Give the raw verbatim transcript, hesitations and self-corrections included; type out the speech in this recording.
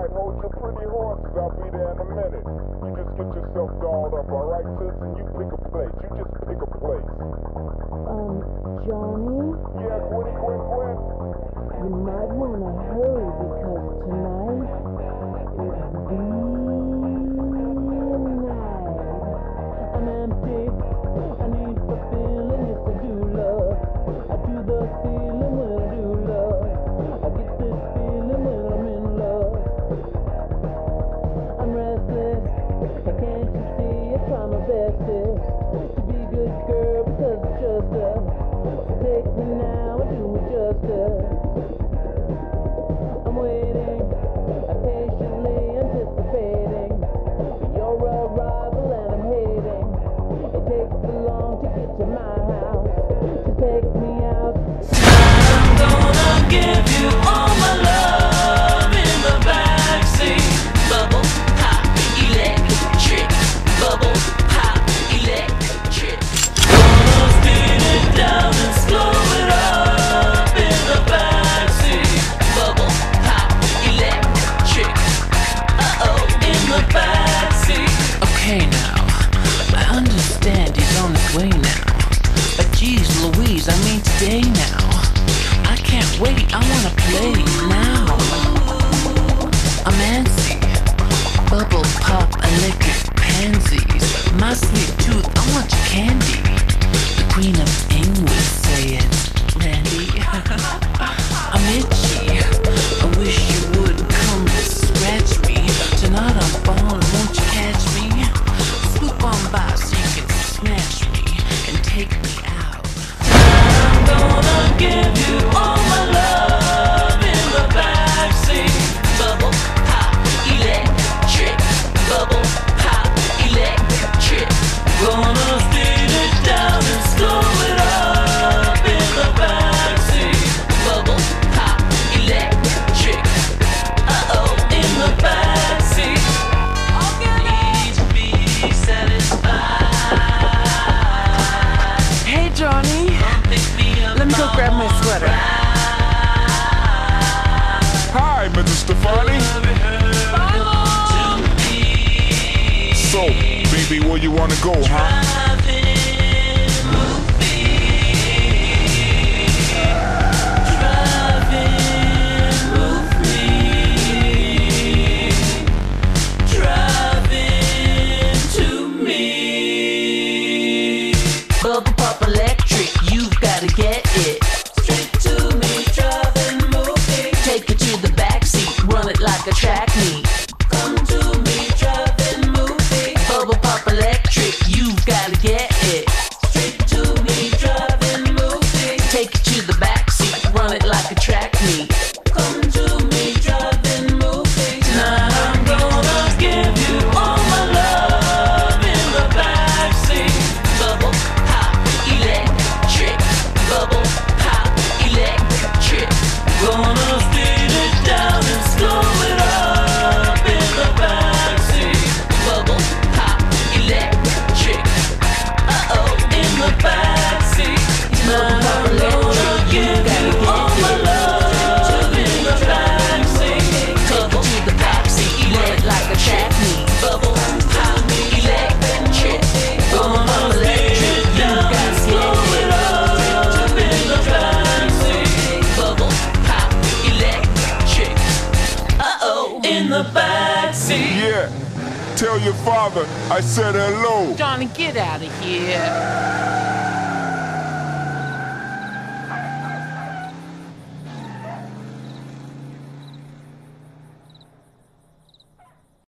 Alright, hold your pretty horses, I'll be there in a minute. You just get yourself dolled up, alright, sis? And you pick a place, you just pick a place. Um, Johnny? Yeah, Gwenny, Gwen, Gwen. You might want to hurry because tonight is the night. I'm empty, I need fulfilling, yes I do love. I do the feeling when I do love. I get this feeling when I'm in love. I'm restless, can't you see? I try my bestest to be a good girl because it's just us. So take me now and do me justice. I'm waiting, I'm patiently anticipating for your arrival and I'm hating. It takes so long to get to my house, to take me out. I'm gonna give you all my love in the backseat. Bubble pop, electric. Bubble pop, electric. Gonna speed it down and slow it up in the backseat. Bubble pop, electric. Uh-oh, in the backseat. Okay now, I understand he's on his way now. But geez Louise, I mean today now. I can't wait, I wanna play now. I'm antsy, bubble pop, electric pansies. My sweet tooth, I want your candy. The Queen of England, say it, Randy. I'm itchy, I wish you would come to scratch me. Tonight I'm falling, won't you catch me? Swoop on by so you can snatch me and take me out. I'm gonna give you all my love in the backseat. Bubble pop, electric. Bubble pop, electric. Gonna speed it down and slow it up in the backseat. Bubble pop, electric. Uh-oh, in the backseat. Need to be satisfied. Hey Johnny, Come pick me up let me go grab my sweater. Hi, Missus Stefani. So, baby, where you wanna go, huh? Bubble pop electric, you've gotta get it. Straight to me, driving, moving. Take it to the backseat, run it like a track meet. Come to me, driving, moving. Bubble pop electric, you've gotta get it. Straight to me, driving, moving. Take it to the backseat, run it like a track meet. Come to me, driving, moving. Tonight I'm gonna give you all my love in the backseat. Bubble pop, electric. Bubble pop, electric. Gonna speed it down and slow it up in the backseat. Bubble pop, electric. Uh-oh, in the backseat. Tonight I'm gonna give you all my love in the backseat. Take it to the backseat, run it like a track meet. Bubble pop, electric. Gonna speed it down and slow it up in the backseat. Bubble pop, electric. Uh-oh, in the backseat. Yeah. Tell your father I said hello. Johnny, get out of here.